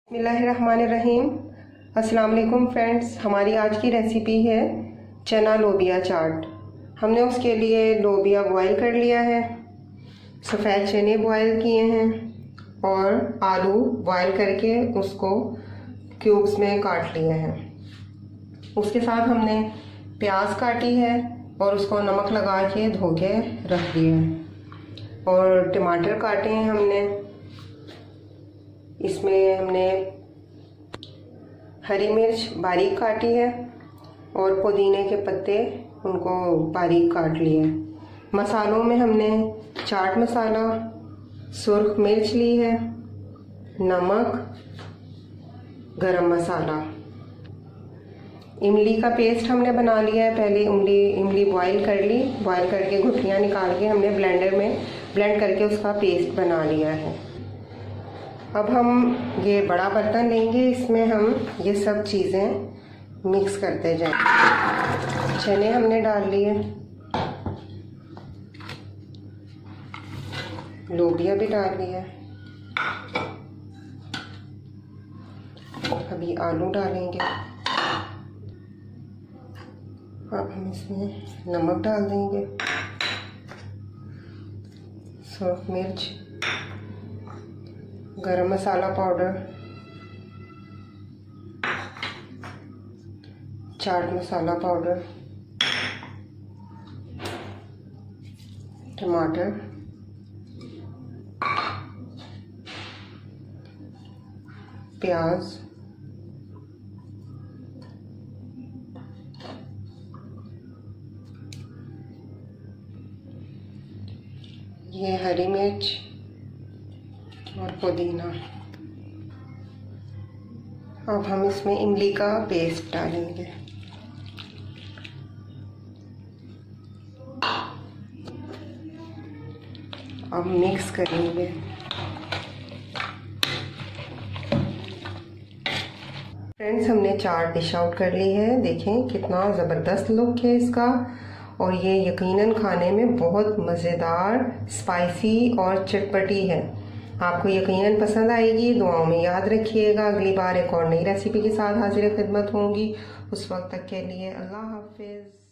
बिस्मिल्लाहिर्रहमानिर्रहीम। अस्सलाम वालेकुम फ्रेंड्स, हमारी आज की रेसिपी है चना लोबिया चाट। हमने उसके लिए लोबिया बॉयल कर लिया है, सफ़ेद चने बॉयल किए हैं और आलू बॉयल करके उसको क्यूब्स में काट लिए हैं। उसके साथ हमने प्याज काटी है और उसको नमक लगा के धो के रख दिया है और टमाटर काटे हैं हमने। इसमें हमने हरी मिर्च बारीक काटी है और पुदीने के पत्ते उनको बारीक काट लिए। मसालों में हमने चाट मसाला, सुर्ख मिर्च ली है, नमक, गरम मसाला। इमली का पेस्ट हमने बना लिया है। पहले इमली बॉयल कर ली, बॉयल करके गुठलियाँ निकाल के हमने ब्लेंडर में ब्लेंड करके उसका पेस्ट बना लिया है। अब हम ये बड़ा बर्तन लेंगे, इसमें हम ये सब चीज़ें मिक्स करते जाएंगे। चने हमने डाल लिए, लोबिया भी डाल लिया, अभी आलू डालेंगे। अब हम इसमें नमक डाल देंगे, सूर्ख मिर्च, गरम मसाला पाउडर, चाट मसाला पाउडर, टमाटर, प्याज, ये हरी मिर्च और पुदीना। अब हम इसमें इमली का पेस्ट डालेंगे। अब मिक्स करेंगे। फ्रेंड्स, हमने चाट डिश आउट कर ली है। देखें कितना ज़बरदस्त लुक है इसका और ये यकीनन खाने में बहुत मज़ेदार, स्पाइसी और चटपटी है। आपको यकीनन पसंद आएगी। दुआओं में याद रखिएगा। अगली बार एक और नई रेसिपी के साथ हाजिर खिदमत होंगी। उस वक्त तक के लिए अल्लाह हाफिज़।